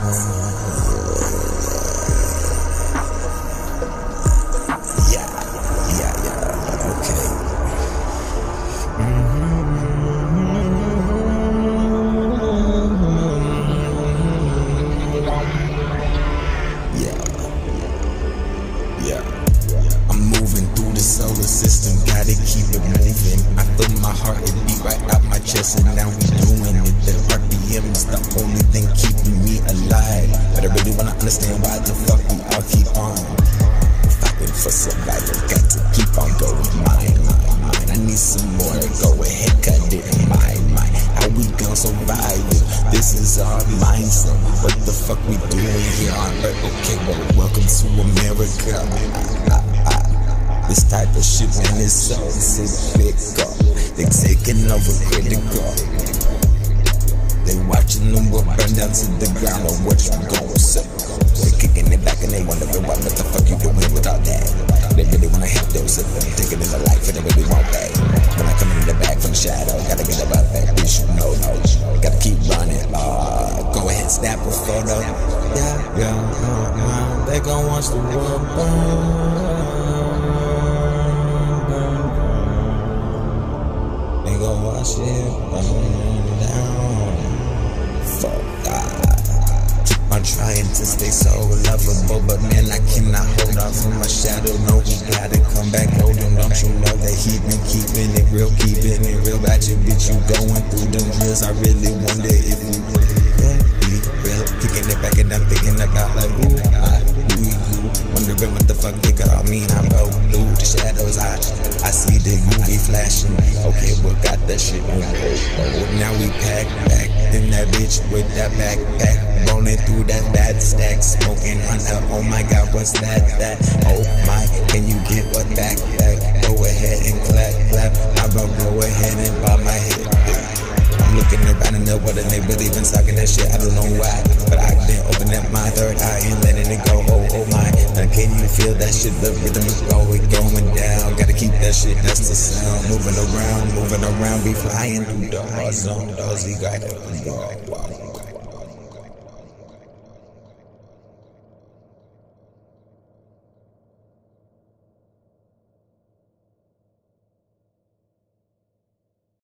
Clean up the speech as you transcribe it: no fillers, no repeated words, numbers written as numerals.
I'm moving through the solar system, gotta keep it moving. I feel my heart, it beat right out my chest, and now we doing it. The RPM is the only thing keeping me alive. But I really wanna understand why the fuck we all keep on fighting for survival. Got to keep on going, mine. I need some more, go ahead, cut it, mine. How we gon' survive it? This is our mindset. What the fuck we doing here on Earth? Okay, well, welcome to America. This type of shit, man, is so cyclical. They taking over critical. They watching them will burn down to the ground. Or what you gon' say? They kicking it back and they wondering what the fuck you doing without that. They really wanna help those of them taking in the life and they really want that. When I come in the back from the shadow, gotta get about that bitch, you know. Gotta keep running. Go ahead, snap a photo. Yeah. They gon' watch the world burn. They gon' watch it burn down. Fuck God. I'm trying to stay so lovable, but man, I cannot hold off from my shadow. No, we gotta come back golden. Don't you know that he been keeping it real, Got you, bitch, you going through them drills. I really wonder if you really be real. Kicking it back and I'm thinking about like, ooh, wondering what the fuck they call me. I'm go through the shadows. I see the UV flashing. Okay, we got that shit on. Now we pack back in that bitch with that backpack. Rolling through that bad stack, smoking under. Oh my God, what's that? Oh my, can you get what back? Go ahead and clap. I'm gonna go ahead and bob my head. I'm looking around in the world and they really been talking that shit. I don't know why, but I've been opening up my third eye and letting it go. Oh my, now can you feel that shit? The rhythm is going down. Gotta keep that shit, that's the sound. Moving around, be flying through the ozone. Those we got it.